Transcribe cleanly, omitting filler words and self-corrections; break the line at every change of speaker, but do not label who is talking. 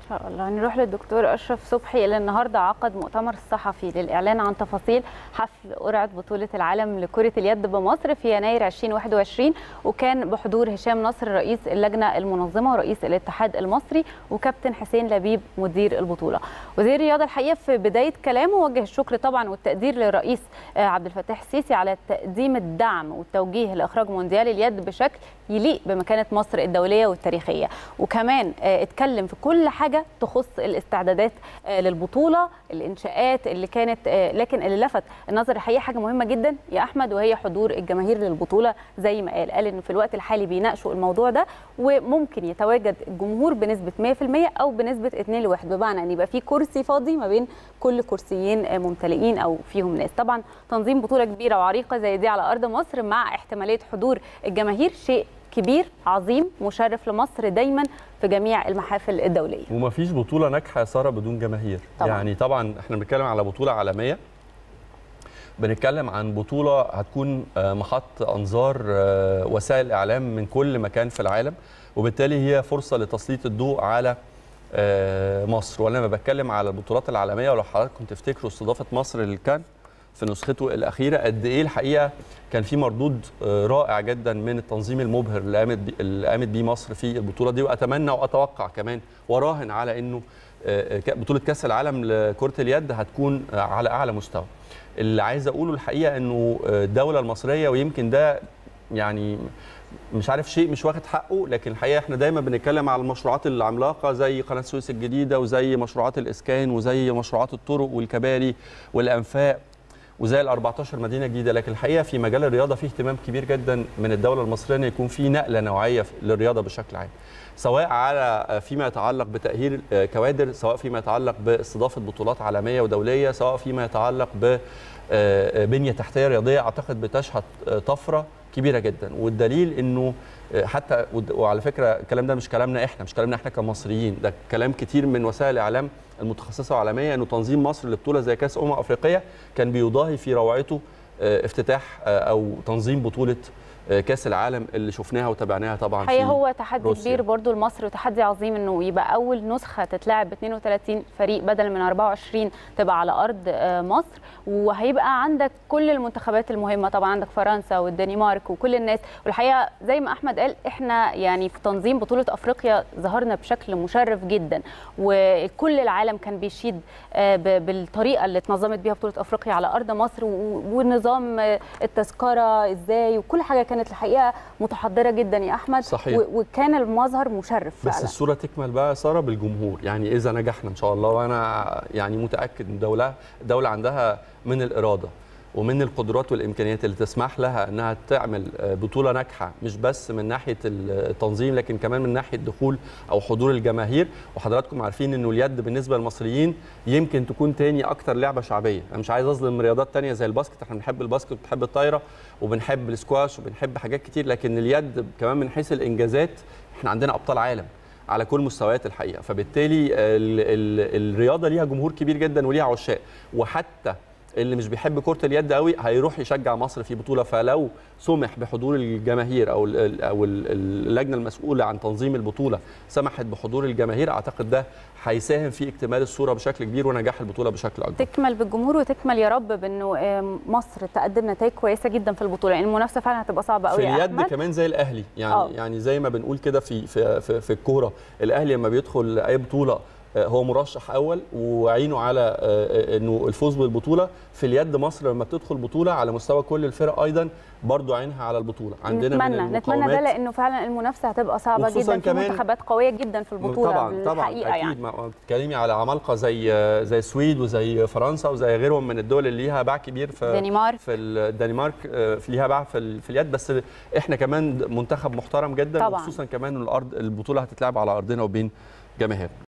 شاء الله. نروح للدكتور أشرف صبحي اللي النهارده عقد مؤتمر صحفي للإعلان عن تفاصيل حفل قرعة بطولة العالم لكرة اليد بمصر في يناير 2021، وكان بحضور هشام نصر رئيس اللجنة المنظمة ورئيس الاتحاد المصري وكابتن حسين لبيب مدير البطولة. وزير الرياضة الحقيقة في بداية كلامه وجه الشكر طبعا والتقدير للرئيس عبد الفتاح السيسي على تقديم الدعم والتوجيه لإخراج مونديال اليد بشكل يليق بمكانة مصر الدولية والتاريخية، وكمان اتكلم في كل حاجة تخص الاستعدادات للبطولة، الإنشاءات اللي كانت، لكن اللي لفت النظر الحقيقة حاجة مهمة جدا يا أحمد، وهي حضور الجماهير للبطولة. زي ما قال إنه في الوقت الحالي بيناقشوا الموضوع ده، وممكن يتواجد الجمهور بنسبة 100% أو بنسبة 2-1، بمعنى أن يبقى في كرسي فاضي ما بين كل كرسيين ممتلئين أو فيهم ناس. طبعا تنظيم بطولة كبيرة وعريقة زي دي على أرض مصر مع احتمالية حضور الجماهير شيء كبير عظيم مشرف لمصر دايما في جميع المحافل الدوليه.
ومفيش بطوله ناجحه يا ساره بدون جماهير. يعني طبعا احنا بنتكلم على بطوله عالميه، بنتكلم عن بطوله هتكون محط انظار وسائل الاعلام من كل مكان في العالم، وبالتالي هي فرصه لتسليط الضوء على مصر. ولما بتكلم على البطولات العالميه، ولو حضراتكم تفتكروا استضافه مصر للكان في نسخته الأخيرة، قد إيه الحقيقة كان في مردود رائع جدا من التنظيم المبهر اللي قامت بيه مصر في البطولة دي. وأتمنى وأتوقع كمان وراهن على إنه بطولة كأس العالم لكرة اليد هتكون على أعلى مستوى. اللي عايز أقوله الحقيقة إنه الدولة المصرية، ويمكن ده يعني مش عارف شيء مش واخد حقه، لكن الحقيقة احنا دايما بنتكلم على المشروعات العملاقة زي قناة السويس الجديدة، وزي مشروعات الإسكان، وزي مشروعات الطرق والكباري والأنفاق، وزي ال 14 مدينه جديده. لكن الحقيقه في مجال الرياضه فيه اهتمام كبير جدا من الدوله المصريه ان يكون في نقله نوعيه للرياضه بشكل عام، سواء على فيما يتعلق بتاهيل كوادر، سواء فيما يتعلق باستضافه بطولات عالميه ودوليه، سواء فيما يتعلق ببنيه تحتيه رياضيه. اعتقد بتشهد طفره كبيره جدا، والدليل انه حتى، وعلى فكره الكلام ده مش كلامنا احنا، مش كلامنا احنا كمصريين، ده كلام كتير من وسائل الاعلام المتخصصه وعالميه، انه تنظيم مصر لبطوله زي كاس افريقيا كان بيضاهي في روعته افتتاح او تنظيم بطوله كاس العالم اللي شفناها وتابعناها طبعا.
حقيقة هو تحدي كبير برضو لمصر وتحدي عظيم انه يبقى اول نسخه تتلعب ب 32 فريق بدل من 24 تبقى على ارض مصر، وهيبقى عندك كل المنتخبات المهمه، طبعا عندك فرنسا والدنمارك وكل الناس. والحقيقه زي ما احمد قال، احنا يعني في تنظيم بطوله افريقيا ظهرنا بشكل مشرف جدا، وكل العالم كان بيشيد بالطريقه اللي اتنظمت بيها بطوله افريقيا على ارض مصر، ونظام التذكره ازاي، وكل حاجه كانت الحقيقه متحضره جدا يا احمد.
صحيح.
وكان المظهر مشرف فعلا.
بس الصوره تكمل بقى يا ساره بالجمهور، يعني اذا نجحنا ان شاء الله، وانا يعني متاكد ان دوله عندها من الاراده ومن القدرات والامكانيات اللي تسمح لها انها تعمل بطوله ناجحه، مش بس من ناحيه التنظيم لكن كمان من ناحيه دخول او حضور الجماهير. وحضراتكم عارفين انه اليد بالنسبه للمصريين يمكن تكون تاني اكتر لعبه شعبيه. انا مش عايز اظلم رياضات تانية زي الباسكت، احنا بنحب الباسكت وبنحب الطايره وبنحب السكواش وبنحب حاجات كتير، لكن اليد كمان من حيث الانجازات احنا عندنا ابطال عالم على كل مستويات الحقيقه. فبالتالي الرياضه ليها جمهور كبير جدا وليها عشاق، وحتى اللي مش بيحب كرة اليد قوي هيروح يشجع مصر في بطولة. فلو سمح بحضور الجماهير او اللجنة المسؤولة عن تنظيم البطولة سمحت بحضور الجماهير، اعتقد ده هيساهم في اكتمال الصورة بشكل كبير ونجاح البطولة بشكل اكبر.
تكمل بالجمهور وتكمل يا رب بانه مصر تقدم نتائج كويسة جدا في البطولة، يعني المنافسة فعلا هتبقى صعبة قوي
في اليد كمان زي الاهلي، يعني زي ما بنقول كده في الكورة، الاهلي لما بيدخل اي بطولة هو مرشح اول وعينه على انه الفوز بالبطوله. في اليد مصر لما بتدخل بطوله على مستوى كل الفرق ايضا برضو عينها على البطوله. عندنا
نتمنى ده، لانه فعلا المنافسه هتبقى صعبه جدا، في منتخبات قويه جدا في البطوله.
طبعا اكيد يعني. بتتكلمي على عمالقه زي السويد وزي فرنسا وزي غيرهم من الدول اللي ليها باع كبير في الدنمارك ليها باع في اليد. بس احنا كمان منتخب محترم جدا، وخصوصا كمان البطوله هتتلعب على ارضنا وبين جماهيرنا.